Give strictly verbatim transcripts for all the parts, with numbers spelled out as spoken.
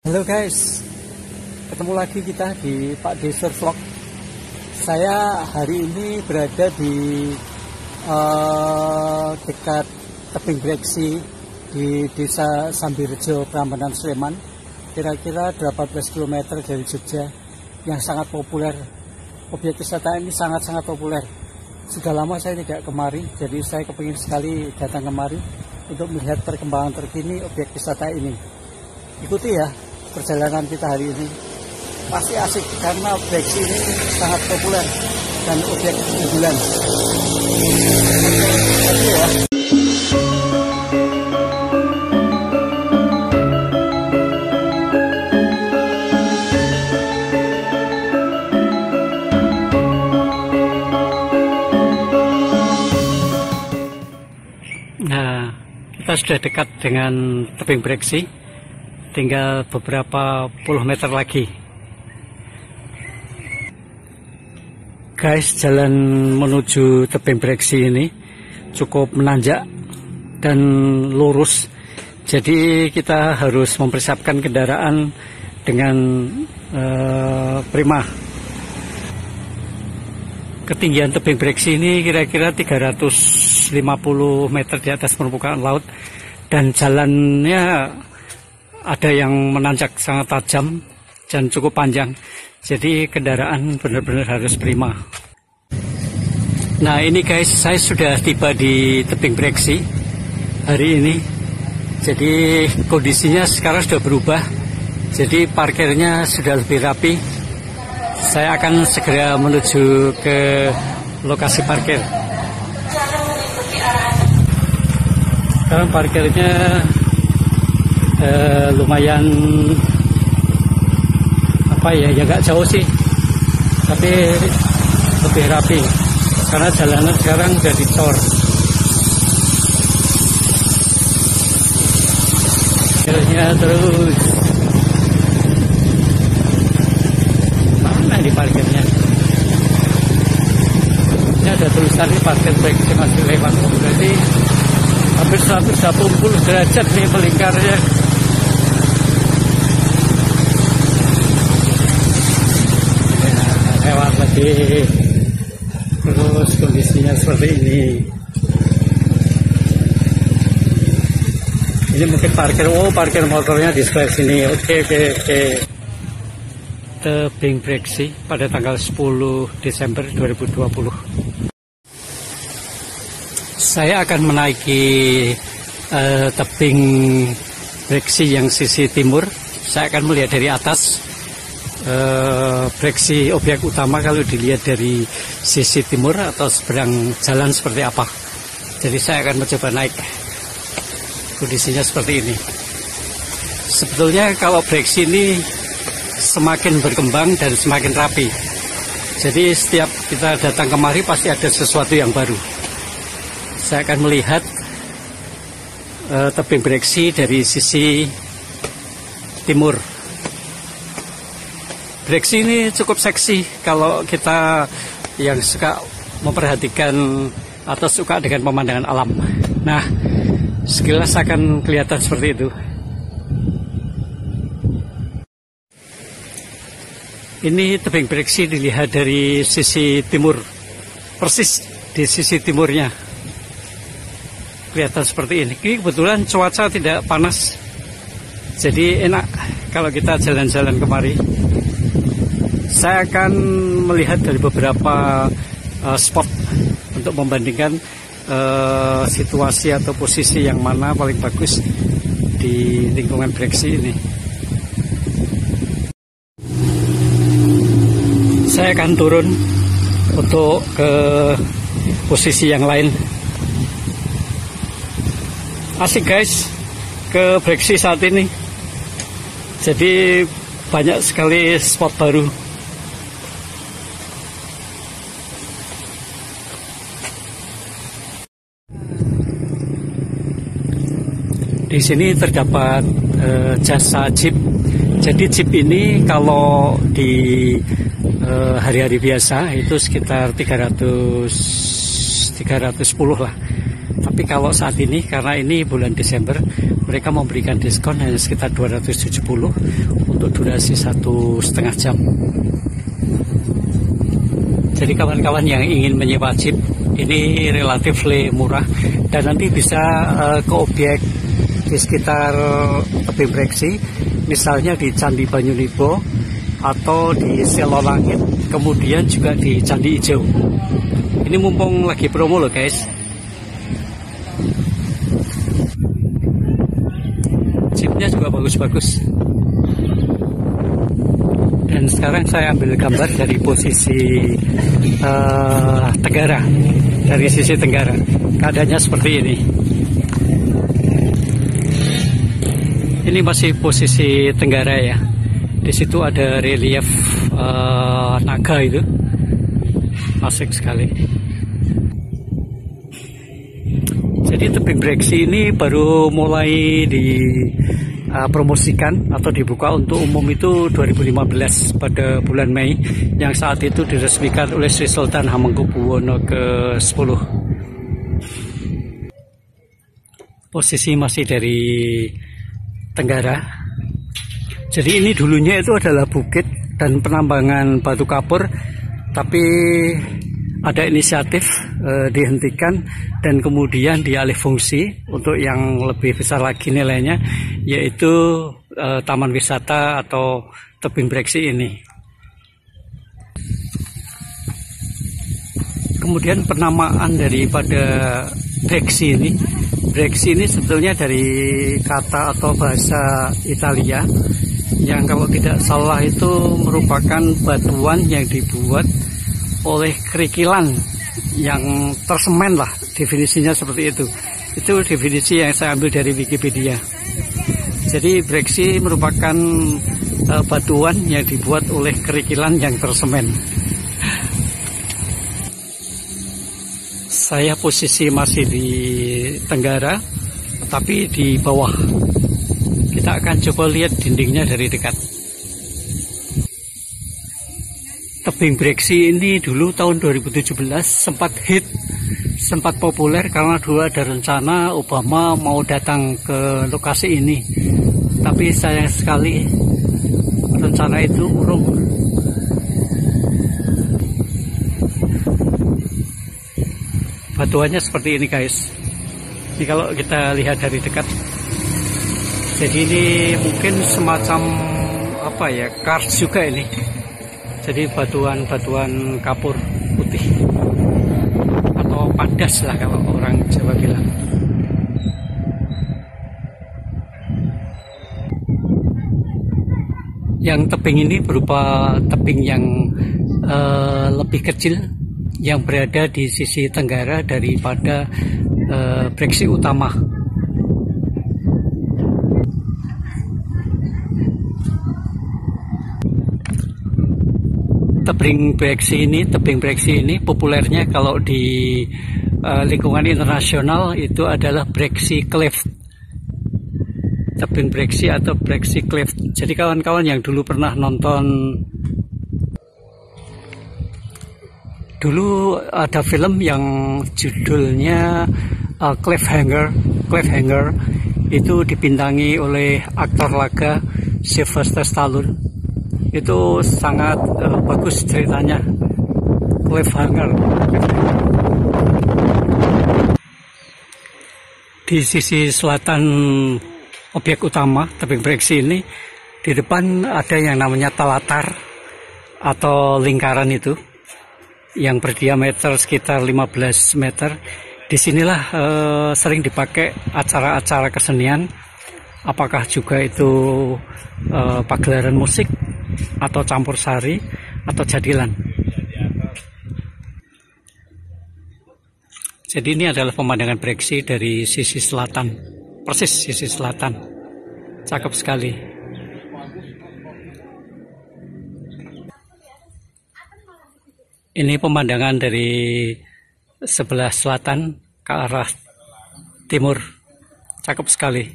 Halo guys, ketemu lagi kita di Pak Desur Vlog. Saya hari ini berada di uh, dekat tebing breksi di Desa Sambirejo, Prambanan, Sleman. Kira-kira delapan belas kilometer dari Jogja, yang sangat populer. Objek wisata ini sangat-sangat populer. Sudah lama saya tidak kemari, jadi saya kepingin sekali datang kemari untuk melihat perkembangan terkini objek wisata ini. Ikuti ya perjalanan kita hari ini, pasti asik karena breksi ini sangat populer dan objek unggulan. Oke ya. Nah, kita sudah dekat dengan tebing breksi. Tinggal beberapa puluh meter lagi. Guys, jalan menuju tebing breksi ini cukup menanjak dan lurus. Jadi kita harus mempersiapkan kendaraan dengan uh, prima. Ketinggian tebing breksi ini kira-kira tiga ratus lima puluh meter di atas permukaan laut, dan jalannya ada yang menanjak sangat tajam dan cukup panjang, jadi kendaraan benar-benar harus prima. Nah ini guys, saya sudah tiba di tebing breksi hari ini. Jadi kondisinya sekarang sudah berubah, jadi parkirnya sudah lebih rapi. Saya akan segera menuju ke lokasi parkir. Sekarang parkirnya Uh, lumayan apa ya, ya nggak jauh sih, tapi lebih rapi karena jalanan sekarang udah dicor. Jalannya terus mana di parkirnya? Ini ada tulisan ini parkir baik masih lewat, berarti hampir seratus delapan puluh derajat nih melingkarnya. Lewat lagi, terus kondisinya seperti ini. Ini mungkin parkir, oh parkir motornya di sebelah sini. Oke oke oke. Tebing breksi pada tanggal sepuluh Desember dua ribu dua puluh. Saya akan menaiki uh, tebing breksi yang sisi timur. Saya akan melihat dari atas. Uh, breksi objek utama kalau dilihat dari sisi timur atau seberang jalan seperti apa. Jadi saya akan mencoba naik. Kondisinya seperti ini. Sebetulnya kalau breksi ini semakin berkembang dan semakin rapi. Jadi setiap kita datang kemari pasti ada sesuatu yang baru. Saya akan melihat uh, tebing breksi dari sisi timur. Breksi ini cukup seksi kalau kita yang suka memperhatikan atau suka dengan pemandangan alam. Nah, sekilas akan kelihatan seperti itu. Ini tebing breksi dilihat dari sisi timur, persis di sisi timurnya. Kelihatan seperti ini. Ini kebetulan cuaca tidak panas, jadi enak kalau kita jalan-jalan kemari. Saya akan melihat dari beberapa uh, spot untuk membandingkan uh, situasi atau posisi yang mana paling bagus di lingkungan breksi ini. Saya akan turun untuk ke posisi yang lain. Asik guys, ke breksi saat ini. Jadi banyak sekali spot baru. Di sini terdapat e, jasa jeep. Jadi jeep ini kalau di hari-hari biasa itu sekitar tiga ratus sepuluh lah. Tapi kalau saat ini, karena ini bulan Desember, mereka memberikan diskon hanya sekitar dua ratus tujuh puluh untuk durasi satu setengah jam. Jadi kawan-kawan yang ingin menyewa jeep, ini relatif murah dan nanti bisa uh, ke objek di sekitar tebing Breksi, misalnya di Candi Banyunibo atau di Selo Langit, kemudian juga di Candi Ijo. Ini mumpung lagi promo loh guys. Jeepnya juga bagus-bagus. Dan sekarang saya ambil gambar dari posisi uh, Tenggara, dari sisi Tenggara. Keadaannya seperti ini. Ini masih posisi Tenggara ya. Di situ ada relief uh, naga itu, asik sekali. Jadi tebing Breksi ini baru mulai dipromosikan uh, atau dibuka untuk umum itu dua ribu lima belas pada bulan Mei, yang saat itu diresmikan oleh Sri Sultan Hamengkubuwono ke sepuluh. Posisi masih dari Tenggara. Jadi ini dulunya itu adalah bukit dan penambangan batu kapur, tapi ada inisiatif eh, dihentikan dan kemudian dialih fungsi untuk yang lebih besar lagi nilainya, yaitu eh, taman wisata atau tebing Breksi ini. Kemudian penamaan daripada Breksi ini, Breksi ini sebetulnya dari kata atau bahasa Italia yang kalau tidak salah itu merupakan batuan yang dibuat oleh kerikilan yang tersemen lah, definisinya seperti itu. Itu definisi yang saya ambil dari Wikipedia. Jadi Breksi merupakan uh, batuan yang dibuat oleh kerikilan yang tersemen. Saya posisi masih di Tenggara, tapi di bawah. Kita akan coba lihat dindingnya dari dekat. Tebing Breksi ini dulu tahun dua ribu tujuh belas sempat hit, sempat populer karena dulu ada rencana Obama mau datang ke lokasi ini. Tapi sayang sekali rencana itu urung. Batuannya seperti ini guys. Ini kalau kita lihat dari dekat. Jadi ini mungkin semacam apa ya, kars juga ini. Jadi batuan-batuan kapur putih atau padas lah kalau orang Jawa bilang. Yang tebing ini berupa tebing yang uh, lebih kecil, yang berada di sisi tenggara daripada uh, Breksi utama. Tebing Breksi ini, tebing Breksi ini populernya kalau di uh, lingkungan internasional itu adalah Breksi Cliff. Tebing Breksi atau Breksi Cliff. Jadi kawan-kawan yang dulu pernah nonton, dulu ada film yang judulnya uh, Cliffhanger. Cliffhanger itu dibintangi oleh aktor laga Sylvester Stallone. Itu sangat uh, bagus ceritanya. Cliffhanger. Di sisi selatan objek utama tebing Breksi ini, di depan ada yang namanya telatar atau lingkaran itu yang berdiameter sekitar lima belas meter. Disinilah uh, sering dipakai acara-acara kesenian, apakah juga itu uh, pagelaran musik atau campur sari atau jadilan. Jadi ini adalah pemandangan Breksi dari sisi selatan, persis sisi selatan. Cakep sekali. Ini pemandangan dari sebelah selatan ke arah timur. Cakep sekali.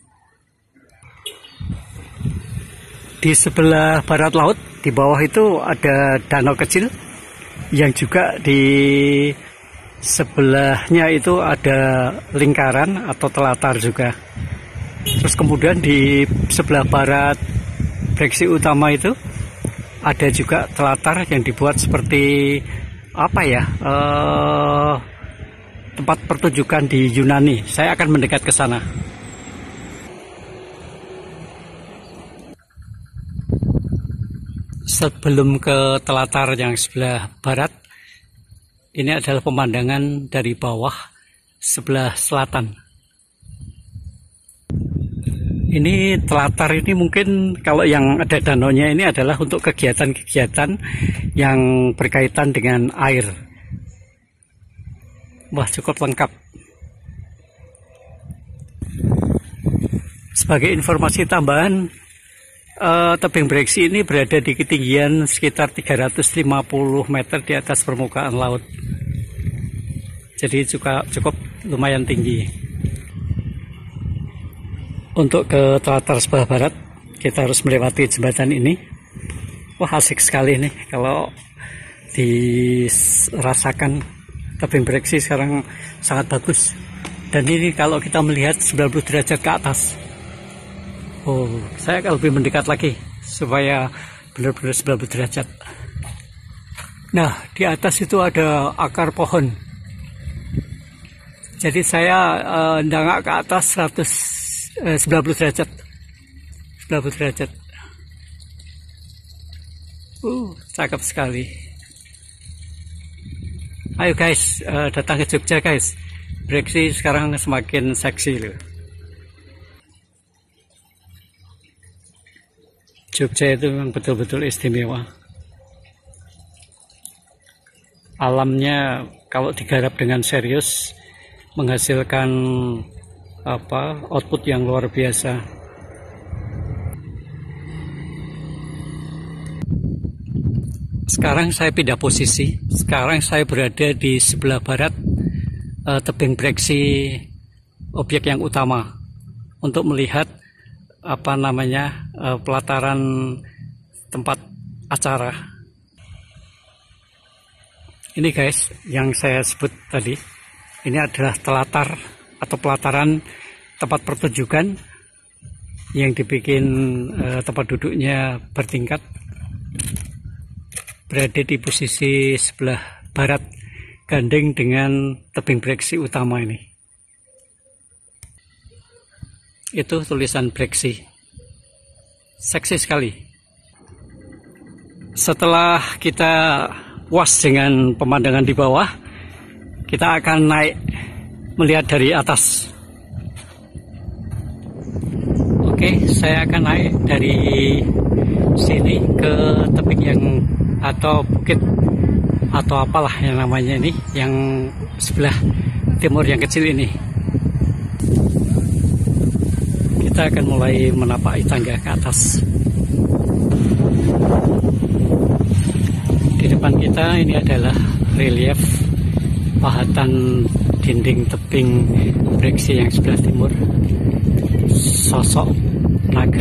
Di sebelah barat laut, di bawah itu ada danau kecil yang juga di Sebelahnya itu ada lingkaran atau telatar juga. Terus kemudian di sebelah barat breksi utama itu ada juga telatar yang dibuat seperti apa ya, eh, tempat pertunjukan di Yunani. Saya akan mendekat ke sana. Sebelum ke telatar yang sebelah barat, ini adalah pemandangan dari bawah sebelah selatan. Ini telatar ini mungkin kalau yang ada danaunya ini adalah untuk kegiatan-kegiatan yang berkaitan dengan air. Wah, cukup lengkap. Sebagai informasi tambahan, eh, tebing breksi ini berada di ketinggian sekitar tiga ratus lima puluh meter di atas permukaan laut. Jadi juga cukup lumayan tinggi. Untuk ke telatar sebelah barat, kita harus melewati jembatan ini. Wah, asik sekali nih kalau dirasakan. Tebing breksi sekarang sangat bagus. Dan ini kalau kita melihat sembilan puluh derajat ke atas. Oh, saya akan lebih mendekat lagi supaya benar-benar sembilan puluh derajat. Nah, di atas itu ada akar pohon. Jadi saya uh, ndangak ke atas seratus sembilan puluh derajat, sembilan puluh derajat. Uh, cakep sekali. Ayo guys, uh, datang ke Jogja guys. Breksi sekarang semakin seksi loh. Jogja itu memang betul-betul istimewa. Alamnya kalau digarap dengan serius menghasilkan apa output yang luar biasa. Sekarang saya pindah posisi. Sekarang saya berada di sebelah barat eh, tebing breksi objek yang utama untuk melihat apa namanya eh, pelataran tempat acara. Ini guys, yang saya sebut tadi, ini adalah telatar atau pelataran tempat pertunjukan yang dibikin eh, tempat duduknya bertingkat, berada di posisi sebelah barat gandeng dengan tebing breksi utama ini. Itu tulisan breksi, seksi sekali. Setelah kita puas dengan pemandangan di bawah, kita akan naik melihat dari atas. Oke, saya akan naik dari sini ke tebing yang atau bukit atau apalah yang namanya ini, yang sebelah timur yang kecil ini. Kita akan mulai menapaki tangga ke atas. Di depan kita ini adalah relief pahatan dinding tebing breksi yang sebelah timur, sosok naga.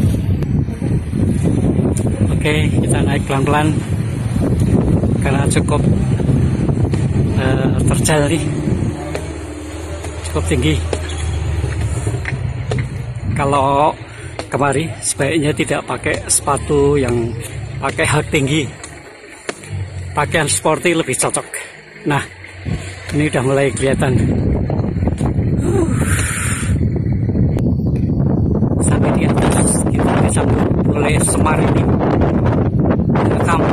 Oke, kita naik pelan-pelan karena cukup uh, terjal nih, cukup tinggi. Kalau kemari sebaiknya tidak pakai sepatu yang pakai hak tinggi, pakaian sporty lebih cocok. Nah, ini udah mulai kelihatan. Uh. Sampai di atas kita disambut oleh Semar ini. Rekam.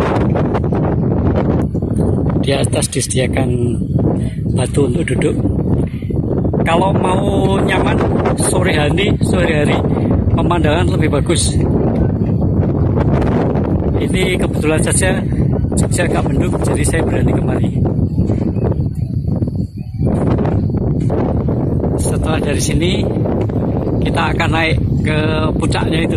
Di atas disediakan batu untuk duduk. Kalau mau nyaman sore hari, sore hari pemandangan lebih bagus. Ini kebetulan saja Jogja agak mendung, jadi saya berani kemari. Setelah dari sini kita akan naik ke puncaknya itu.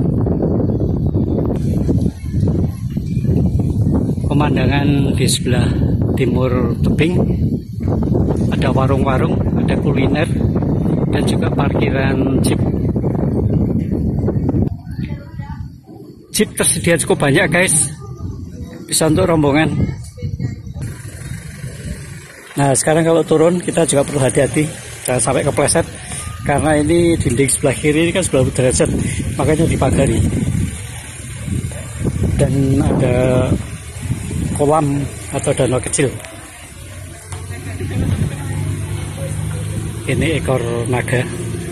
Pemandangan di sebelah timur tebing, ada warung-warung, ada kuliner, dan juga parkiran jeep. Jeep tersedia cukup banyak guys, bisa untuk rombongan. Nah sekarang kalau turun kita juga perlu hati-hati, jangan sampai kepleset, karena ini dinding sebelah kiri ini kan sembilan puluh derajat, makanya dipagari. Dan ada kolam atau danau kecil. Ini ekor naga.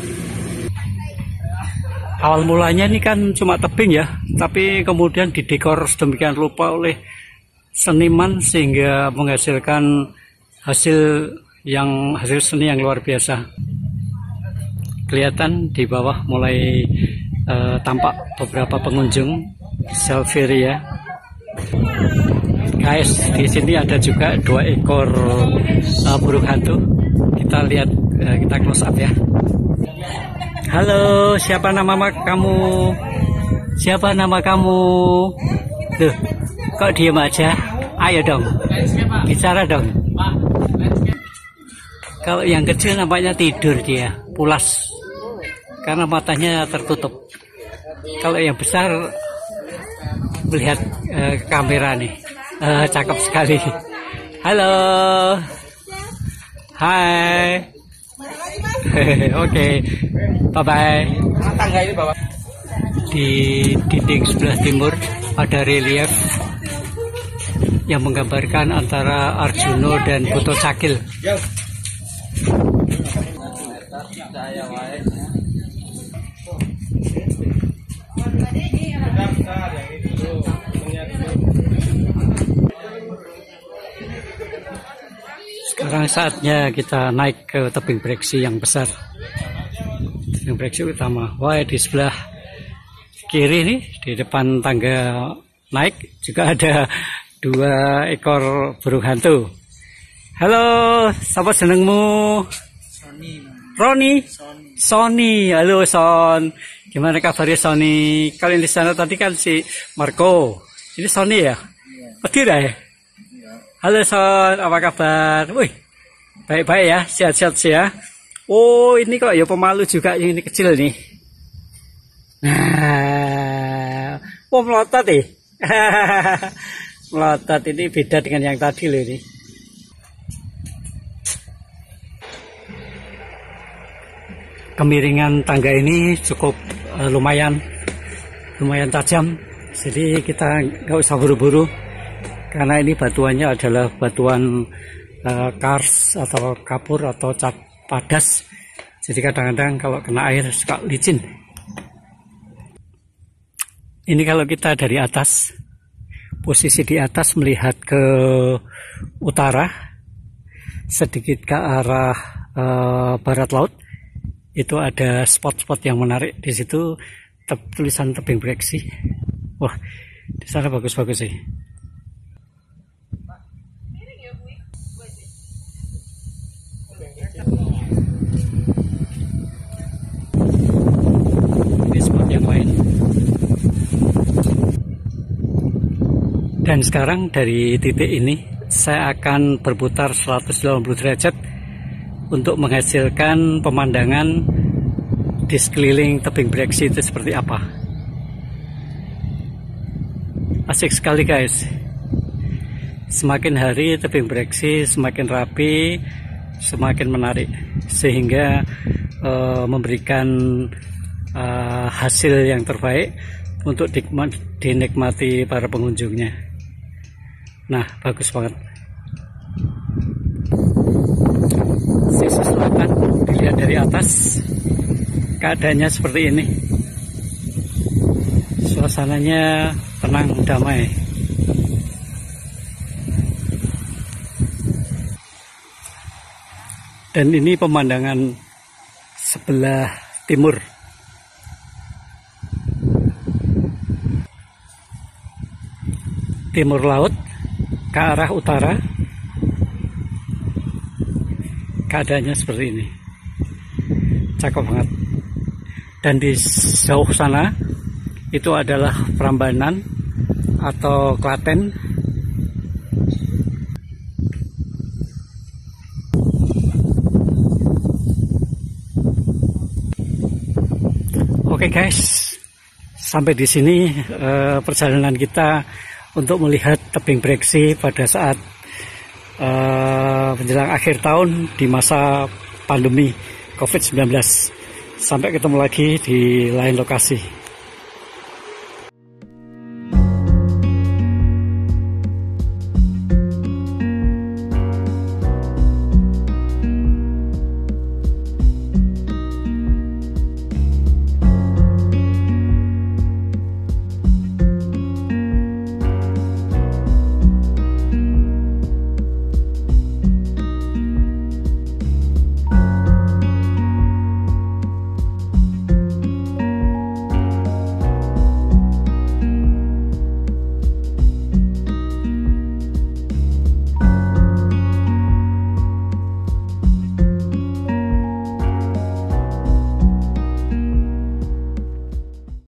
Awal mulanya ini kan cuma tebing ya, tapi kemudian didekor sedemikian rupa oleh seniman sehingga menghasilkan hasil yang hasil seni yang luar biasa. Kelihatan di bawah mulai uh, tampak beberapa pengunjung selfie ya. Guys, di sini ada juga dua ekor uh, burung hantu. Kita lihat, uh, kita close up ya. Halo, siapa nama kamu? Siapa nama kamu? Tuh, kok diem aja? Ayo dong, bicara dong. Kalau yang kecil nampaknya tidur dia, pulas, karena matanya tertutup. Kalau yang besar melihat uh, kamera nih, uh, cakep sekali. Halo, hai. Oke, okay. Bye bye. Di dinding sebelah timur ada relief yang menggambarkan antara Arjuna dan Buto Cakil. Sekarang saatnya kita naik ke tebing breksi yang besar, tebing breksi utama. Wah, di sebelah kiri nih, di depan tangga naik juga ada dua ekor burung hantu. Halo, siapa senengmu? Sony. Roni? Sony. Sony. Halo Son. Gimana kabarnya Sony? Kalian di sana tadi kan si Marco. Ini Sony ya? Iya. Petir ya? Halo Son, apa kabar? Wih, baik-baik ya, sehat-sehat sih ya. Oh, ini kok ya pemalu juga, yang ini kecil nih. Nah, oh melotot nih. Melotot ini beda dengan yang tadi loh ini. Kemiringan tangga ini cukup uh, lumayan, lumayan tajam. Jadi kita nggak usah buru-buru. Karena ini batuannya adalah batuan uh, kars atau kapur atau cat padas. Jadi kadang-kadang kalau kena air suka licin. Ini kalau kita dari atas, posisi di atas melihat ke utara, sedikit ke arah uh, barat laut, itu ada spot-spot yang menarik. Di situ tulisan tebing breksi. Wah, di sana bagus-bagus sih. Ini spot yang lain. Dan sekarang dari titik ini saya akan berputar seratus delapan puluh derajat untuk menghasilkan pemandangan di sekeliling tebing breksi itu seperti apa. Asik sekali guys. Semakin hari tebing breksi semakin rapi, semakin menarik, sehingga uh, memberikan uh, hasil yang terbaik untuk dinikmati para pengunjungnya. Nah, bagus banget. Sisi selatan dilihat dari atas, keadaannya seperti ini. Suasananya tenang, damai. Dan ini pemandangan sebelah timur. Timur laut ke arah utara. Keadaannya seperti ini. Cakep banget. Dan di jauh sana itu adalah Prambanan atau Klaten. Oke guys, sampai di sini uh, perjalanan kita untuk melihat tebing breksi pada saat uh, menjelang akhir tahun di masa pandemi covid sembilan belas. Sampai ketemu lagi di lain lokasi.